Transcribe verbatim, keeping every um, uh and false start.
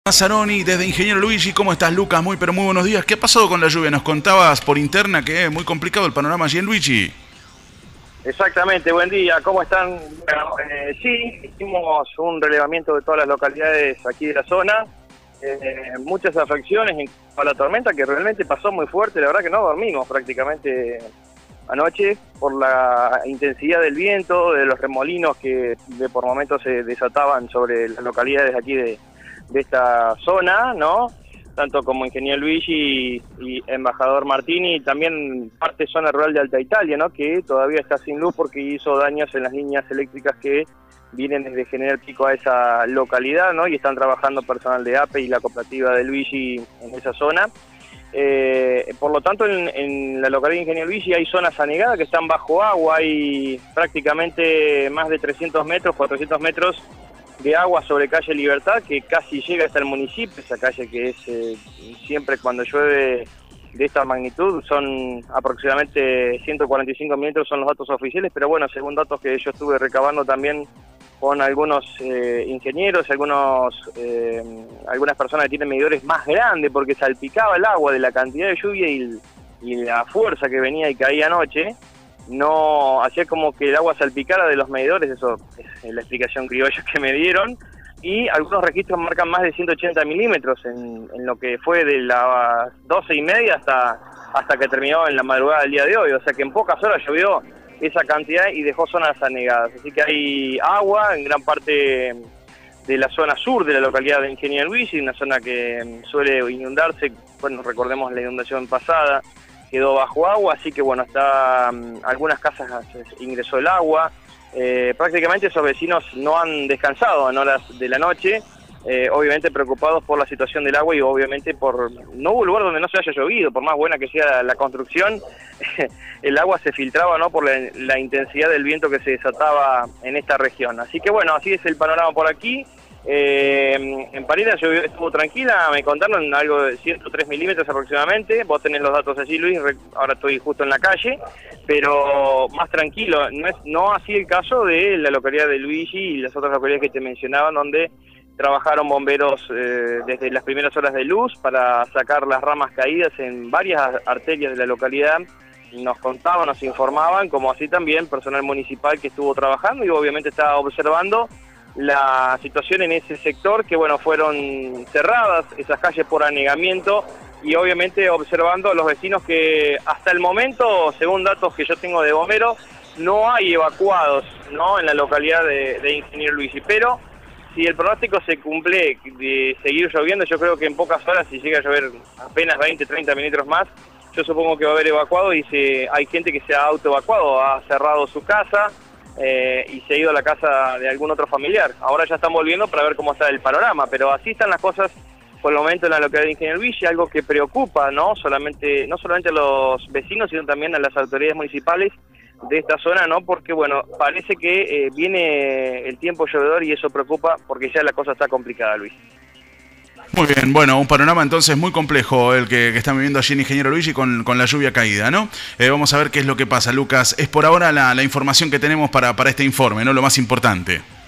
Zanoni desde Ingeniero Luigi. ¿Cómo estás, Lucas? Muy pero muy buenos días. ¿Qué ha pasado con la lluvia? Nos contabas por interna que es muy complicado el panorama allí en Luigi. Exactamente, buen día, ¿cómo están? Bueno, eh, sí, hicimos un relevamiento de todas las localidades aquí de la zona, eh, muchas afecciones en cuanto a la tormenta que realmente pasó muy fuerte, la verdad que no dormimos prácticamente anoche por la intensidad del viento, de los remolinos que de por momentos se desataban sobre las localidades aquí de, de esta zona, ¿no? Tanto como Ingeniero Luigi y, y Embajador Martini, y también parte zona rural de Alta Italia, ¿no? Que todavía está sin luz porque hizo daños en las líneas eléctricas que vienen desde General Pico a esa localidad, ¿no? Y están trabajando personal de A P E y la cooperativa de Luigi en esa zona. Eh, por lo tanto, en, en la localidad de Ingeniero Luigi hay zonas anegadas que están bajo agua, hay prácticamente más de trescientos metros, cuatrocientos metros de agua sobre calle Libertad, que casi llega hasta el municipio, esa calle que es eh, siempre cuando llueve de esta magnitud, son aproximadamente ciento cuarenta y cinco metros, son los datos oficiales, pero bueno, según datos que yo estuve recabando también con algunos eh, ingenieros, algunos eh, algunas personas que tienen medidores más grandes, porque salpicaba el agua de la cantidad de lluvia y, y la fuerza que venía y caía anoche, no hacía como que el agua salpicara de los medidores, eso es la explicación criolla que me dieron, y algunos registros marcan más de ciento ochenta milímetros en, en lo que fue de las doce y media hasta, hasta que terminó en la madrugada del día de hoy, o sea que en pocas horas llovió esa cantidad y dejó zonas anegadas, así que hay agua en gran parte de la zona sur de la localidad de Ingeniero Luigi, una zona que suele inundarse, bueno, recordemos la inundación pasada, quedó bajo agua, así que bueno, está um, algunas casas ingresó el agua, eh, prácticamente esos vecinos no han descansado en horas de la noche, eh, obviamente preocupados por la situación del agua y obviamente por no hubo lugar donde no se haya llovido, por más buena que sea la construcción, el agua se filtraba, ¿no? Por la, la intensidad del viento que se desataba en esta región, así que bueno, así es el panorama por aquí. Eh, en París llovió, estuvo tranquila, me contaron algo de ciento tres milímetros aproximadamente, vos tenés los datos allí, Luis, ahora estoy justo en la calle, pero más tranquilo, no es no así el caso de la localidad de Luigi y las otras localidades que te mencionaban, donde trabajaron bomberos eh, desde las primeras horas de luz para sacar las ramas caídas en varias arterias de la localidad. Nos contaban, nos informaban, como así también personal municipal que estuvo trabajando y obviamente estaba observando la situación en ese sector, que bueno, fueron cerradas esas calles por anegamiento y obviamente observando a los vecinos que hasta el momento, según datos que yo tengo de bomberos, no hay evacuados, ¿no? En la localidad de, de Ingeniero Luigi, pero si el pronóstico se cumple de seguir lloviendo, yo creo que en pocas horas, si llega a llover apenas veinte, treinta milímetros más, yo supongo que va a haber evacuado y se, hay gente que se ha autoevacuado, ha cerrado su casa, Eh, y se ha ido a la casa de algún otro familiar. Ahora ya están volviendo para ver cómo está el panorama, pero así están las cosas por el momento en la localidad de Ingeniero Luigi, algo que preocupa, ¿no? Solamente, no solamente a los vecinos, sino también a las autoridades municipales de esta zona, ¿no? Porque, bueno, parece que eh, viene el tiempo llovedor y eso preocupa porque ya la cosa está complicada, Luis. Muy bien, bueno, un panorama entonces muy complejo el que, que están viviendo allí en Ingeniero Luigi con, con la lluvia caída, ¿no? Eh, vamos a ver qué es lo que pasa, Lucas. Es por ahora la, la información que tenemos para, para este informe, ¿no? Lo más importante.